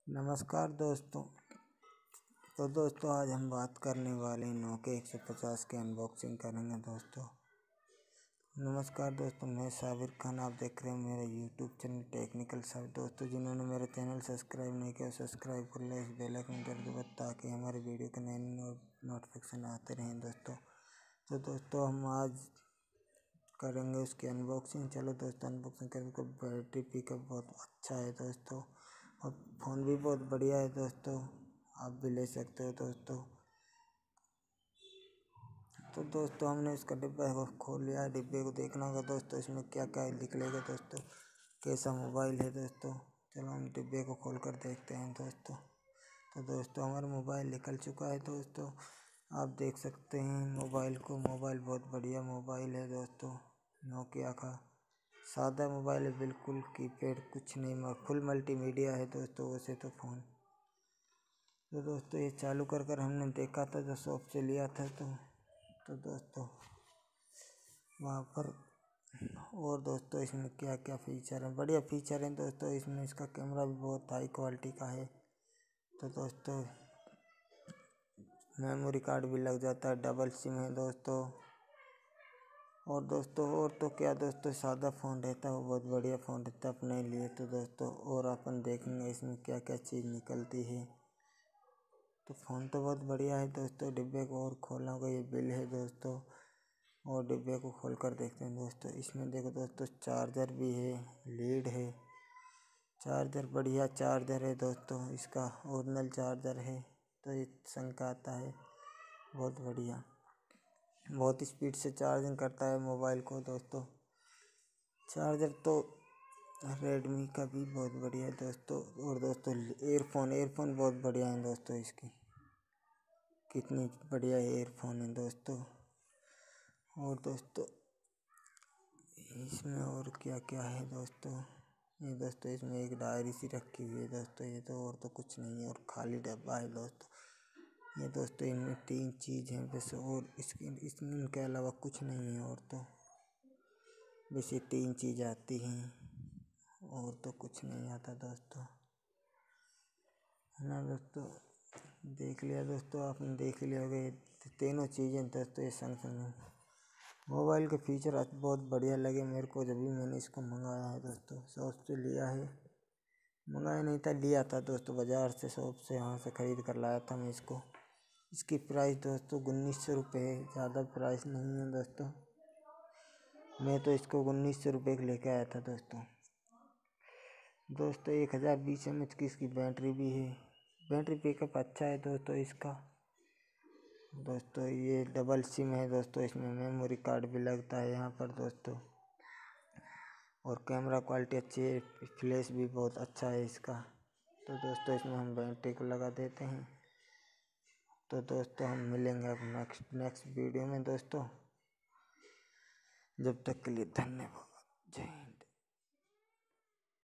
नमस्कार दोस्तों। तो दोस्तों आज हम बात करने वाले नोकिया 150 की अनबॉक्सिंग करेंगे दोस्तों। नमस्कार दोस्तों, मैं साबिर खान, आप देख रहे हैं मेरा यूट्यूब चैनल टेक्निकल साबिर। दोस्तों जिन्होंने मेरा चैनल सब्सक्राइब नहीं किया सब्सक्राइब कर ले, इस बेल आइकन कर दो ताकि हमारे वीडियो के नए नोटिफिकेशन आते रहें दोस्तों। तो दोस्तों हम आज करेंगे उसकी अनबॉक्सिंग। चलो दोस्तों अनबॉक्सिंग करके। बैटरी पिकअप बहुत अच्छा है दोस्तों और फ़ोन भी बहुत बढ़िया है दोस्तों, आप भी ले सकते हो दोस्तों। तो दोस्तों हमने इसका डिब्बा को खोल लिया। डिब्बे को देखना होगा दोस्तों, इसमें क्या क्या निकलेगा दोस्तों, कैसा मोबाइल है दोस्तों। चलो हम डिब्बे को खोल कर देखते हैं दोस्तों। तो दोस्तों हमारा मोबाइल निकल चुका है दोस्तों, आप देख सकते हैं मोबाइल को। मोबाइल बहुत बढ़िया मोबाइल है दोस्तों, नोकिया का सादा मोबाइल है, बिल्कुल कीपैड कुछ नहीं, फुल मल्टीमीडिया है दोस्तों वैसे तो फ़ोन। तो दोस्तों ये चालू कर हमने देखा था जो शॉप से लिया था। तो दोस्तों वहाँ पर और दोस्तों इसमें क्या क्या फ़ीचर हैं, बढ़िया फ़ीचर हैं दोस्तों। इसमें इसका कैमरा भी बहुत हाई क्वालिटी का है। तो दोस्तों मेमोरी कार्ड भी लग जाता है, डबल सिम है दोस्तों। और दोस्तों और तो क्या दोस्तों, सादा फ़ोन रहता है वो बहुत बढ़िया फ़ोन रहता है अपने लिए। तो दोस्तों और अपन देखेंगे इसमें क्या क्या चीज़ निकलती है। तो फ़ोन तो बहुत बढ़िया है दोस्तों। डिब्बे को और खोलना होगा, ये बिल है दोस्तों। और डिब्बे को खोल कर देखते हैं दोस्तों। इसमें देखो दोस्तों चार्जर भी है, लीड है, चार्जर बढ़िया चार्जर है दोस्तों, इसका ओरिजिनल चार्जर है। तो ये संग का आता है, बहुत बढ़िया, बहुत स्पीड से चार्जिंग करता है मोबाइल को दोस्तों। चार्जर तो रेडमी का भी बहुत बढ़िया है दोस्तों। और दोस्तों एयरफोन बहुत बढ़िया है दोस्तों, इसकी कितनी बढ़िया एयरफोन है दोस्तों। और दोस्तों इसमें और क्या क्या है दोस्तों, ये दोस्तों इसमें एक डायरी सी रखी हुई है दोस्तों। ये तो और तो कुछ नहीं है, और खाली डब्बा है दोस्तों। ये दोस्तों इनमें 3 चीज़ हैं बस, और इसमें इनके अलावा कुछ नहीं है। और तो बस ये 3 चीज़ आती हैं, और तो कुछ नहीं आता दोस्तों, है ना दोस्तों। देख लिया दोस्तों, आपने देख लिया होगा ये तीनों चीज़ें दोस्तों। ये संग मोबाइल के फीचर आज बहुत बढ़िया लगे मेरे को, जब भी मैंने इसको मंगाया है दोस्तों। शॉप से लिया है, मंगाया नहीं था, लिया था दोस्तों बाज़ार से, शॉप से, यहाँ से ख़रीद कर लाया था मैं इसको। इसकी प्राइस दोस्तों 1900 रुपये है, ज़्यादा प्राइस नहीं है दोस्तों। मैं तो इसको 1900 रुपये का लेके आया था दोस्तों। 1020 mAh की इसकी बैटरी भी है, बैटरी पिकअप अच्छा है दोस्तों इसका। दोस्तों ये डबल सिम है दोस्तों, इसमें मेमोरी कार्ड भी लगता है यहाँ पर दोस्तों। और कैमरा क्वालिटी अच्छी है, फ्लैश भी बहुत अच्छा है इसका। तो दोस्तों इसमें हम बैटरी को लगा देते हैं। तो दोस्तों हम मिलेंगे अब नेक्स्ट वीडियो में दोस्तों। जब तक के लिए धन्यवाद, जय हिंद।